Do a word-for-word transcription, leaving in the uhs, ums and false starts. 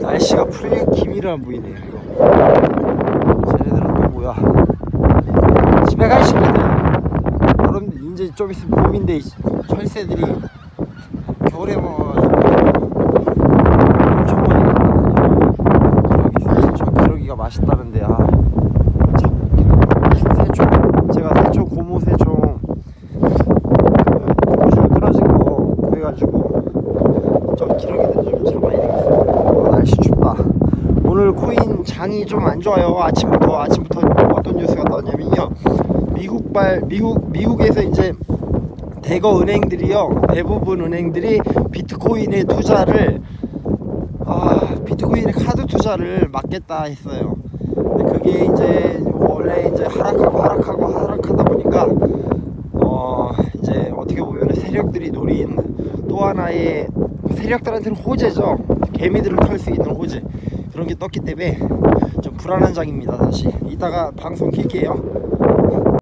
날씨가 풀릴 기미를 안 보이네요. 이거 쟤네들은 또 뭐야? 집에 갈 시기는 여러분들 이제 좀 있으면 봄인데 철새들이 겨울에 먹어가지고 엄청 많이 간다네. 저 기러기가 맛있다는데 아 새총 제가 새총 고무 새총 고무줄 끊어진 거 구해가지고 저 기러기들 좀 잡아야 되겠어요. 아, 날씨 춥다. 오늘 코인 장이 좀 안 좋아요. 아침부터 아침부터 어떤 뉴스가 나왔냐면요. 미국발 미국 미국에서 이제 대거 은행들이요, 대부분 은행들이 비트코인의 투자를 아 비트코인의 카드 투자를 막겠다 했어요. 근데 그게 이제 원래 이제 하락하고 하락하고 하락하다 보니까 어 이제 어떻게 보면 세력들이 노린 또 하나의 세력들한테는 호재죠. 개미들을 털 수 있는 호재 그런 게 떴기 때문에 좀 불안한 장입니다. 다시 이따가 방송 킬게요.